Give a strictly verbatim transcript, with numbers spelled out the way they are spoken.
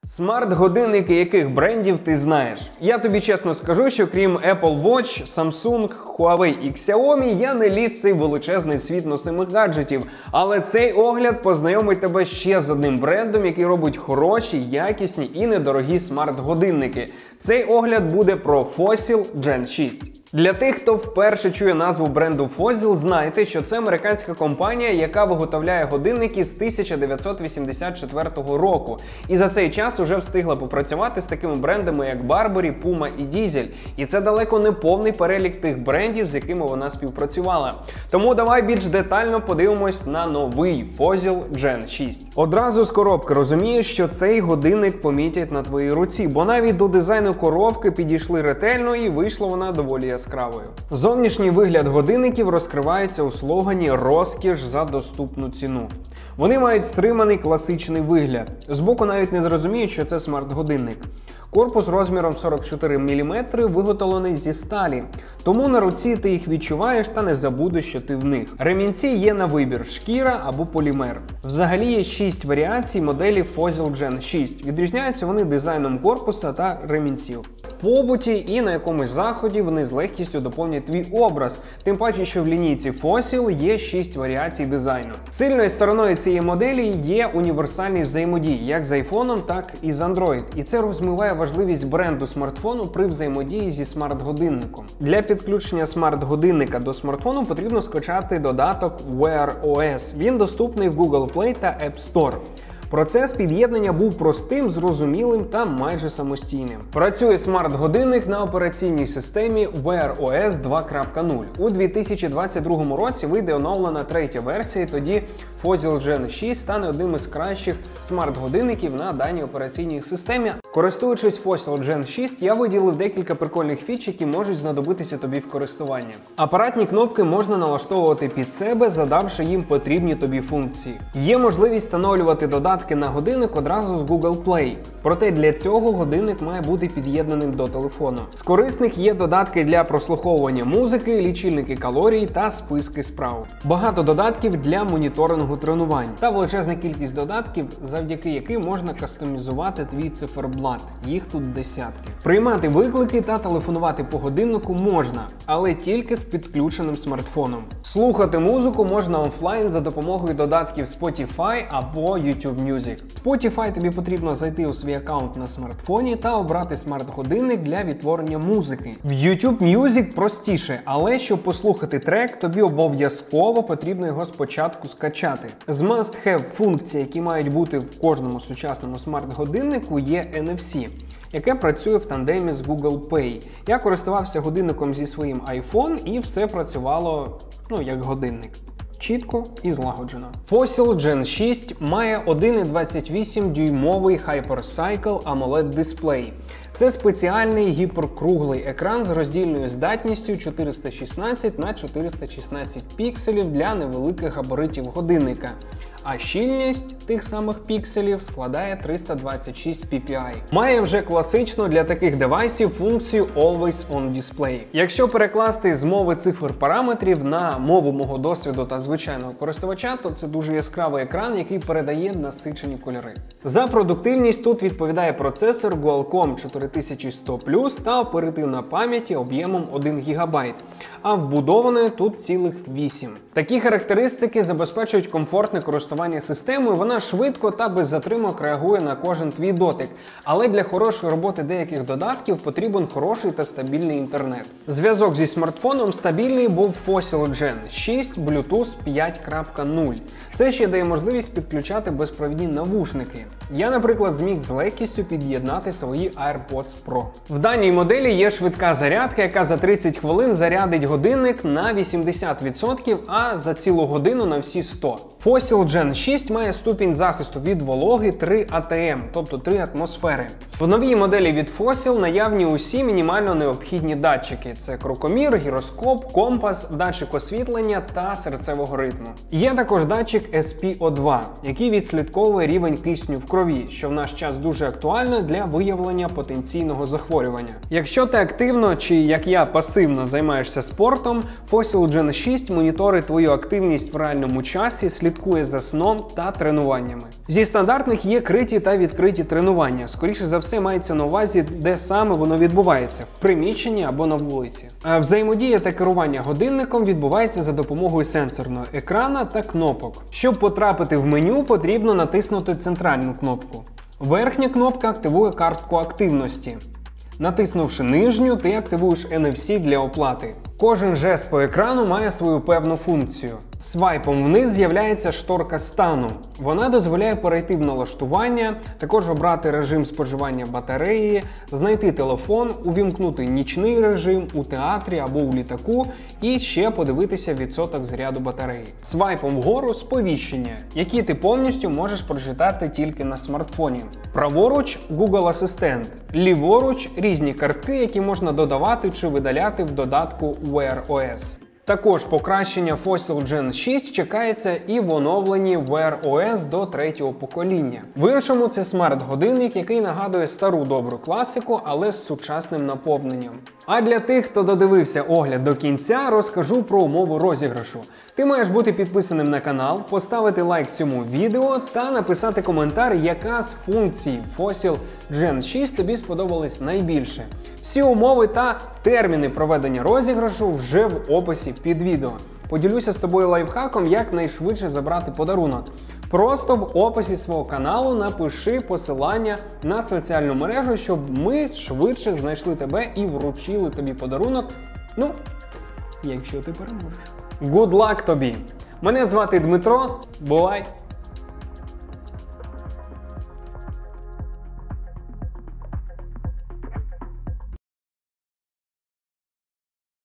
Смарт-годинники яких брендів ти знаєш? Я тобі чесно скажу, що крім Apple Watch, Samsung, Huawei і Xiaomi, я не ліз в цей величезний світ носимих гаджетів. Але цей огляд познайомить тебе ще з одним брендом, який робить хороші, якісні і недорогі смарт-годинники. Цей огляд буде про Fossil Gen шість. Для тих, хто вперше чує назву бренду Fossil, знайте, що це американська компанія, яка виготовляє годинники з тисяча дев'ятсот вісімдесят четвертого року. І за цей час уже встигла попрацювати з такими брендами, як Burberry, Puma і Diesel. І це далеко не повний перелік тих брендів, з якими вона співпрацювала. Тому давай більш детально подивимось на новий Fossil Gen шість. Одразу з коробки розумієш, що цей годинник помітять на твоїй руці, бо навіть до дизайну коробки підійшли ретельно і вийшла вона доволі яскравою. Зовнішній вигляд годинників розкривається у слогані «Розкіш за доступну ціну». Вони мають стриманий класичний вигляд. Збоку навіть не зрозуміють, що це смарт-годинник. Корпус розміром сорок чотири міліметри виготовлений зі сталі, тому на руці ти їх відчуваєш та не забудеш, що ти в них. Ремінці є на вибір – шкіра або полімер. Взагалі є шість варіацій моделі Fossil Gen шість. Відрізняються вони дизайном корпуса та ремінців. В побуті і на якомусь заході вони з легкістю доповнять твій образ, тим паче, що в лінійці Fossil є шість варіацій дизайну. Сильною стороною цієї моделі є універсальність взаємодії, як з айфоном, так і з Android. І це розмиває важливість бренду смартфону при взаємодії зі смарт-годинником. Для підключення смарт-годинника до смартфону потрібно скачати додаток Wear о ес. Він доступний в Google Play та App Store. Процес під'єднання був простим, зрозумілим та майже самостійним. Працює смарт-годинник на операційній системі Wear о ес два крапка нуль. У дві тисячі двадцять другому році вийде оновлена третя версія, і тоді Fossil Gen шість стане одним із кращих смарт-годинників на даній операційній системі. Користуючись Fossil Gen шість, я виділив декілька прикольних фіч, які можуть знадобитися тобі в користуванні. Апаратні кнопки можна налаштовувати під себе, задавши їм потрібні тобі функції. Є можливість встановлювати додатки на годинник одразу з Google Play. Проте для цього годинник має бути під'єднаним до телефону. З корисних є додатки для прослуховування музики, лічильники калорій та списки справ. Багато додатків для моніторингу тренувань та величезна кількість додатків, завдяки яким можна кастомізувати твій циферблат. Їх тут десятки. Приймати виклики та телефонувати по годиннику можна, але тільки з підключеним смартфоном. Слухати музику можна офлайн за допомогою додатків Spotify або YouTube Music. Spotify тобі потрібно зайти у свій аккаунт на смартфоні та обрати смарт-годинник для відтворення музики. В YouTube Music простіше, але щоб послухати трек, тобі обов'язково потрібно його спочатку скачати. З must-have функцій, які мають бути в кожному сучасному смарт-годиннику, є ен еф сі, яке працює в тандемі з Google Pay. Я користувався годинником зі своїм iPhone і все працювало, ну, як годинник. Чітко і злагоджено. Fossil Gen шість має один цілих двадцять вісім дюймовий Hypercycle AMOLED дисплей. Це спеціальний гіперкруглий екран з роздільною здатністю чотириста шістнадцять на чотириста шістнадцять пікселів для невеликих габаритів годинника. А щільність тих самих пікселів складає триста двадцять шість пі пі ай. Має вже класичну для таких девайсів функцію Always On Display. Якщо перекласти з мови цифр параметрів на мову мого досвіду та звичайного користувача, то це дуже яскравий екран, який передає насичені кольори. За продуктивність тут відповідає процесор Qualcomm чотири тисячі сто плюс та оперативна пам'ять об'ємом один гігабайт, а вбудованої тут цілих вісім. Такі характеристики забезпечують комфортне користування системою, вона швидко та без затримок реагує на кожен твій дотик. Але для хорошої роботи деяких додатків потрібен хороший та стабільний інтернет. Зв'язок зі смартфоном стабільний був Fossil Gen шість Bluetooth п'ять крапка нуль. Це ще дає можливість підключати безпровідні навушники. Я, наприклад, зміг з легкістю під'єднати свої AirPods Pro. В даній моделі є швидка зарядка, яка за тридцять хвилин зарядить годинник на вісімдесят відсотків, а за цілу годину на всі сто. Fossil Gen шість має ступінь захисту від вологи три а те ем, тобто три атмосфери. В новій моделі від Fossil наявні усі мінімально необхідні датчики. Це крокомір, гіроскоп, компас, датчик освітлення та серцевого ритму. Є також датчик ес пі о два, який відслідковує рівень кисню в крові, що в наш час дуже актуально для виявлення потенційних потенційного захворювання. Якщо ти активно чи, як я, пасивно займаєшся спортом, Fossil Gen шість моніторить твою активність в реальному часі, слідкує за сном та тренуваннями. Зі стандартних є криті та відкриті тренування. Скоріше за все мається на увазі, де саме воно відбувається – в приміщенні або на вулиці. А взаємодія та керування годинником відбувається за допомогою сенсорного екрана та кнопок. Щоб потрапити в меню, потрібно натиснути центральну кнопку. Верхня кнопка активує картку активності. Натиснувши нижню, ти активуєш ен еф сі для оплати. Кожен жест по екрану має свою певну функцію. Свайпом вниз з'являється шторка стану. Вона дозволяє перейти в налаштування, також обрати режим споживання батареї, знайти телефон, увімкнути нічний режим у театрі або у літаку і ще подивитися відсоток заряду батареї. Свайпом вгору сповіщення, які ти повністю можеш прочитати тільки на смартфоні. Праворуч – Google Асистент, ліворуч – різні картки, які можна додавати чи видаляти в додатку Wear о ес. Також покращення Fossil Gen шість чекається і в оновленні Wear о ес до третього покоління. В іншому це смарт-годинник, який нагадує стару добру класику, але з сучасним наповненням. А для тих, хто додивився огляд до кінця, розкажу про умову розіграшу. Ти маєш бути підписаним на канал, поставити лайк цьому відео та написати коментар, яка з функцій Fossil Gen шість тобі сподобалась найбільше. Всі умови та терміни проведення розіграшу вже в описі під відео. Поділюся з тобою лайфхаком, як найшвидше забрати подарунок. Просто в описі свого каналу напиши посилання на соціальну мережу, щоб ми швидше знайшли тебе і вручили тобі подарунок. Ну, якщо ти переможеш. Good luck тобі! Мене звати Дмитро. Бувай!